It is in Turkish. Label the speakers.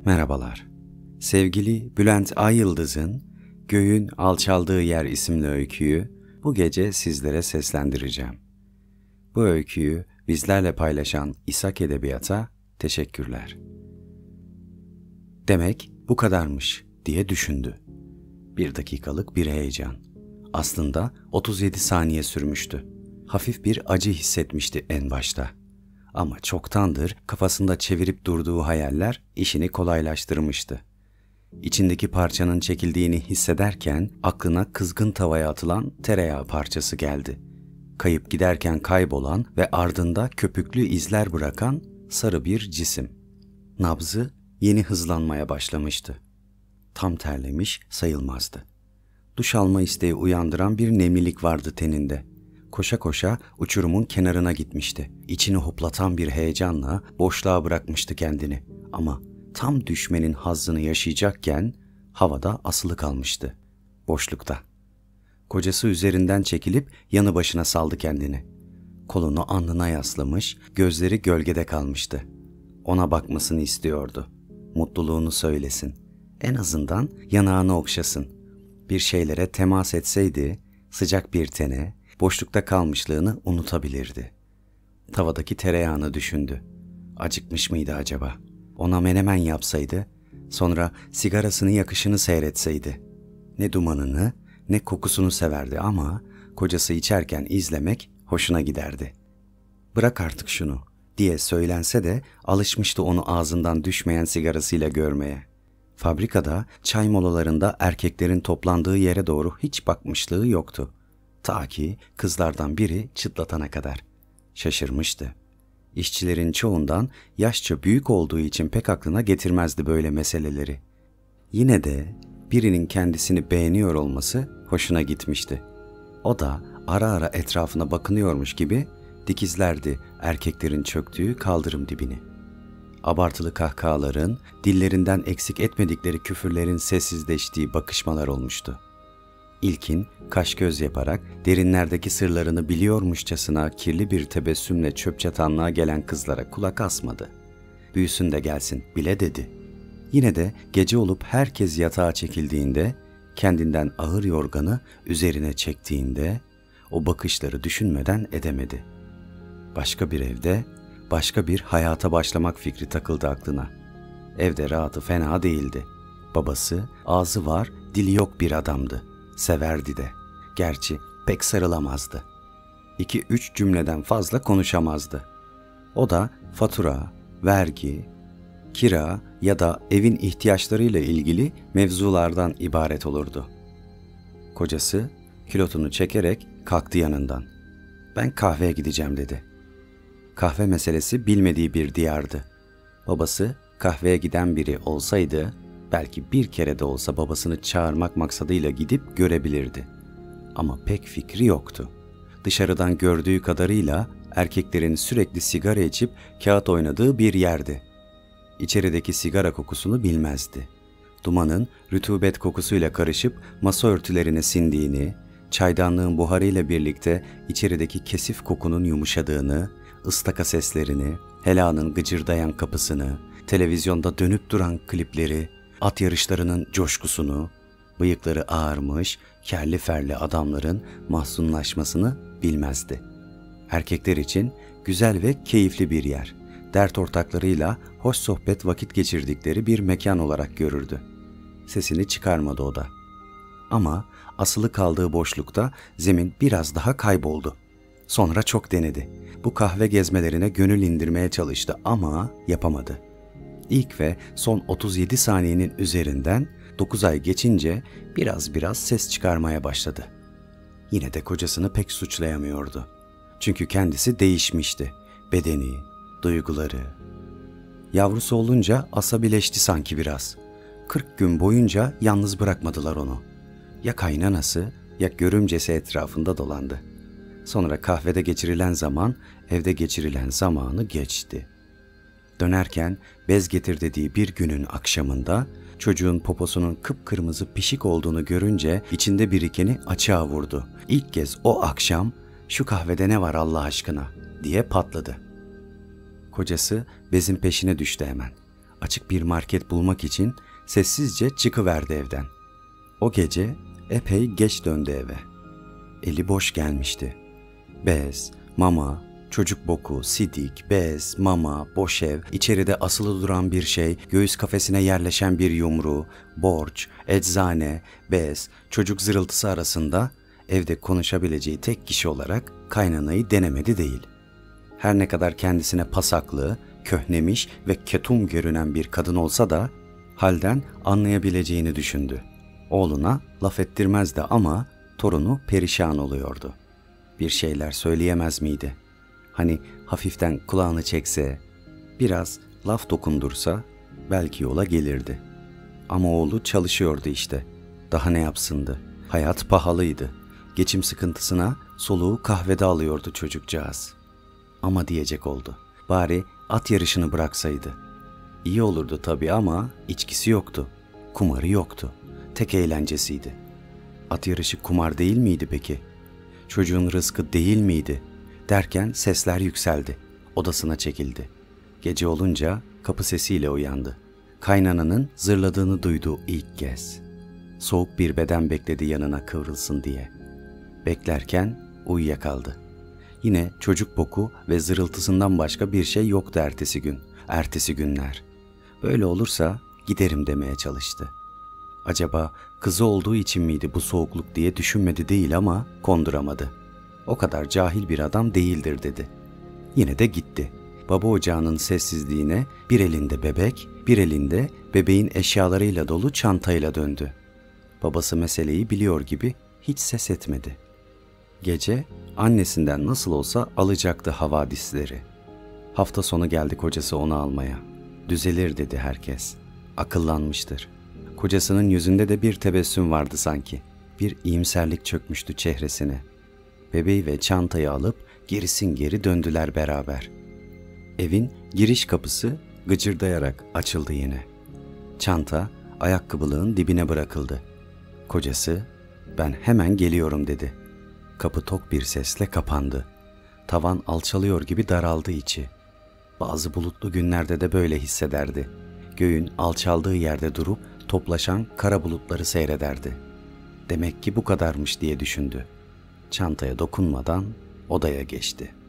Speaker 1: Merhabalar. Sevgili Bülent Ayıldız'ın Göğün Alçaldığı Yer isimli öyküyü bu gece sizlere seslendireceğim. Bu öyküyü bizlerle paylaşan İshak Edebiyat'a teşekkürler. Demek bu kadarmış diye düşündü. 1 dakikalık bir heyecan. Aslında 37 saniye sürmüştü. Hafif bir acı hissetmişti en başta. Ama çoktandır kafasında çevirip durduğu hayaller işini kolaylaştırmıştı. İçindeki parçanın çekildiğini hissederken aklına kızgın tavaya atılan tereyağı parçası geldi. Kayıp giderken kaybolan ve ardında köpüklü izler bırakan sarı bir cisim. Nabzı yeni hızlanmaya başlamıştı. Tam terlemiş sayılmazdı. Duş alma isteği uyandıran bir nemlilik vardı teninde. Koşa koşa uçurumun kenarına gitmişti. İçini hoplatan bir heyecanla boşluğa bırakmıştı kendini. Ama tam düşmenin hazzını yaşayacakken havada asılı kalmıştı. Boşlukta. Kocası üzerinden çekilip yanı başına saldı kendini. Kolunu alnına yaslamış, gözleri gölgede kalmıştı. Ona bakmasını istiyordu. Mutluluğunu söylesin. En azından yanağını okşasın. Bir şeylere temas etseydi, sıcak bir tene, boşlukta kalmışlığını unutabilirdi. Tavadaki tereyağını düşündü. Acıkmış mıydı acaba? Ona menemen yapsaydı, sonra sigarasını yakışını seyretseydi. Ne dumanını, ne kokusunu severdi ama kocası içerken izlemek hoşuna giderdi. "Bırak artık şunu" diye söylense de alışmıştı onu ağzından düşmeyen sigarasıyla görmeye. Fabrikada çay molalarında erkeklerin toplandığı yere doğru hiç bakmışlığı yoktu. Ta ki kızlardan biri çıtlatana kadar. Şaşırmıştı. İşçilerin çoğundan yaşça büyük olduğu için pek aklına getirmezdi böyle meseleleri. Yine de birinin kendisini beğeniyor olması hoşuna gitmişti. O da ara ara etrafına bakınıyormuş gibi dikizlerdi erkeklerin çöktüğü kaldırım dibini. Abartılı kahkahaların, dillerinden eksik etmedikleri küfürlerin sessizleştiği bakışmalar olmuştu. İlkin kaş göz yaparak derinlerdeki sırlarını biliyormuşçasına kirli bir tebessümle çöp çatanlığa gelen kızlara kulak asmadı. "Büyüsün de gelsin" bile dedi. Yine de gece olup herkes yatağa çekildiğinde, kendinden ağır yorganı üzerine çektiğinde o bakışları düşünmeden edemedi. Başka bir evde, başka bir hayata başlamak fikri takıldı aklına. Evde rahatı fena değildi. Babası ağzı var, dili yok bir adamdı. Severdi de. Gerçi pek sarılamazdı. 2-3 cümleden fazla konuşamazdı. O da fatura, vergi, kira ya da evin ihtiyaçlarıyla ilgili mevzulardan ibaret olurdu. Kocası kilotunu çekerek kalktı yanından. "Ben kahveye gideceğim" dedi. Kahve meselesi bilmediği bir diyardı. Babası kahveye giden biri olsaydı belki bir kere de olsa babasını çağırmak maksadıyla gidip görebilirdi. Ama pek fikri yoktu. Dışarıdan gördüğü kadarıyla erkeklerin sürekli sigara içip kağıt oynadığı bir yerdi. İçerideki sigara kokusunu bilmezdi. Dumanın rutubet kokusuyla karışıp masa örtülerine sindiğini, çaydanlığın buharıyla birlikte içerideki kesif kokunun yumuşadığını, ıstaka seslerini, helanın gıcırdayan kapısını, televizyonda dönüp duran klipleri, at yarışlarının coşkusunu, bıyıkları ağarmış, kerli ferli adamların mahzunlaşmasını bilmezdi. Erkekler için güzel ve keyifli bir yer, dert ortaklarıyla hoş sohbet vakit geçirdikleri bir mekan olarak görürdü. Sesini çıkarmadı o da. Ama asılı kaldığı boşlukta zemin biraz daha kayboldu. Sonra çok denedi. Bu kahve gezmelerine gönül indirmeye çalıştı ama yapamadı. İlk ve son 37 saniyenin üzerinden 9 ay geçince biraz ses çıkarmaya başladı. Yine de kocasını pek suçlayamıyordu. Çünkü kendisi değişmişti. Bedeni, duyguları. Yavrusu olunca asabileşti sanki biraz. 40 gün boyunca yalnız bırakmadılar onu. Ya kaynanası ya görümcesi etrafında dolandı. Sonra kahvede geçirilen zaman, evde geçirilen zamanı geçti. Dönerken bez getir dediği bir günün akşamında çocuğun poposunun kıpkırmızı pişik olduğunu görünce içinde birikeni açığa vurdu. İlk kez o akşam "Şu kahvede ne var Allah aşkına?" diye patladı. Kocası bezin peşine düştü hemen. Açık bir market bulmak için sessizce çıkıverdi evden. O gece epey geç döndü eve. Eli boş gelmişti. Bez, mama, çocuk boku, sidik, bez, mama, boş ev, içeride asılı duran bir şey, göğüs kafesine yerleşen bir yumru, borç, eczane, bez, çocuk zırıltısı arasında evde konuşabileceği tek kişi olarak kaynanayı denemedi değil. Her ne kadar kendisine pasaklı, köhnemiş ve ketum görünen bir kadın olsa da halden anlayabileceğini düşündü. Oğluna laf ettirmezdi ama torunu perişan oluyordu. Bir şeyler söyleyemez miydi? Hani hafiften kulağını çekse, biraz laf dokundursa belki yola gelirdi. Ama oğlu çalışıyordu işte. Daha ne yapsındı? Hayat pahalıydı. Geçim sıkıntısına soluğu kahvede alıyordu çocukcağız. Ama diyecek oldu. Bari at yarışını bıraksaydı. İyi olurdu tabii ama içkisi yoktu. Kumarı yoktu. Tek eğlencesiydi. At yarışı kumar değil miydi peki? Çocuğun rızkı değil miydi? Derken sesler yükseldi. Odasına çekildi. Gece olunca kapı sesiyle uyandı. Kaynananın zırladığını duydu ilk kez. Soğuk bir beden bekledi yanına kıvrılsın diye. Beklerken uyuyakaldı. Yine çocuk boku ve zırıltısından başka bir şey yoktu ertesi gün, ertesi günler. Böyle olursa giderim demeye çalıştı. Acaba kızı olduğu için miydi bu soğukluk diye düşünmedi değil ama konduramadı. O kadar cahil bir adam değildir dedi. Yine de gitti. Baba ocağının sessizliğine bir elinde bebek, bir elinde bebeğin eşyalarıyla dolu çantayla döndü. Babası meseleyi biliyor gibi hiç ses etmedi. Gece annesinden nasıl olsa alacaktı havadisleri. Hafta sonu geldi kocası onu almaya. Düzelir dedi herkes. Akıllanmıştır. Kocasının yüzünde de bir tebessüm vardı sanki. Bir iyimserlik çökmüştü çehresine. Bebeği ve çantayı alıp gerisin geri döndüler beraber. Evin giriş kapısı gıcırdayarak açıldı yine. Çanta ayakkabılığın dibine bırakıldı. Kocası, "Ben hemen geliyorum." dedi. Kapı tok bir sesle kapandı. Tavan alçalıyor gibi daraldı içi. Bazı bulutlu günlerde de böyle hissederdi. Göğün alçaldığı yerde durup toplaşan kara bulutları seyrederdi. Demek ki bu kadarmış diye düşündü. Çantaya dokunmadan odaya geçti.